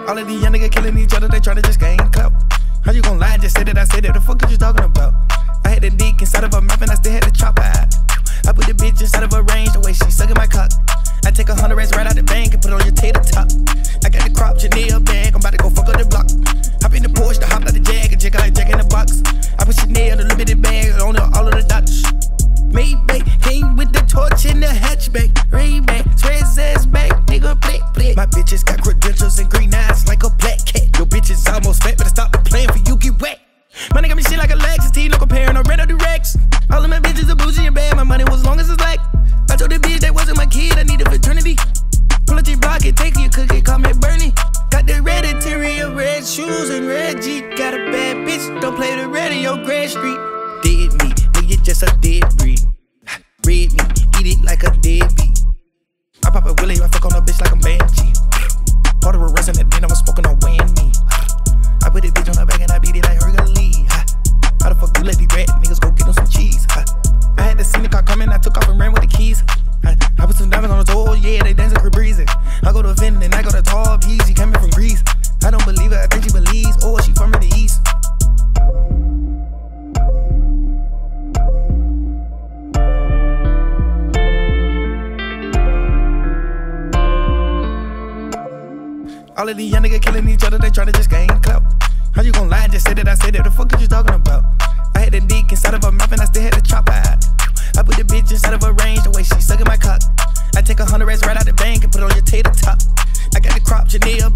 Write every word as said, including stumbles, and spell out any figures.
All of these young niggas killing each other, they tryna just gain clout. How you gon' lie and just say that I said it? The fuck is you talking about? I had the dick inside of a mouth and I still had to chop her out. I put the bitch inside of a range, the way she sucking my cock. I take a hundred racks right out the bank and put it on your tater top. I got the crop Chanel bag, I'm about to go fuck up the block. Hop in the Porsche, the hop out the Jag, and check like Jack in the box. I put Chanel, the limited bag, on the, all of the doctors. Maybach, came with the torch in the hatchback. Ray-Ban, Sway's ass back, nigga, play, play. My bitches got credentials and green eyes like a black cat. Your bitch is almost fat, better stop the playing for you get wet. My nigga me shit like a Lexus, T, no comparing, I ran out the Rex. All of my bitches are bougie and bad, my money was long as it's like. I told the bitch that wasn't my kid, I needed fraternity. Pull up your block and take your cookie, call me Bernie. Got the red interior, red shoes and red Jeep. Got a bad bitch, don't play the radio, Grand Street. Dead meat, nigga, you just a dead breed. Red meat, eat it like a deadbeat. I pop a willy, I fuck on a bitch like a banshee. Part of a rest and then I was smoking on Wendy. I put a bitch on her back and I beat it like Hercules. How the fuck you let these rat niggas go get them some cheese? I had to see the car coming, I took off and ran with the keys. I, I put some diamonds on the door, yeah, they dancing for breezy. I go to Vin and I go to Tall P, she coming from Greece. I don't believe her, I think she believes, oh, she from the east. All of these young niggas killing each other, they tryna just gain clout. How you gon' lie and just say that I said it? The fuck is you talking about? I had the dick inside of a mouth and I still had to chop her out. I put the bitch inside of a range, the way she sucking my cock. I take a hundred racks right out the bank and put it on your tater top. I got the crop Chanel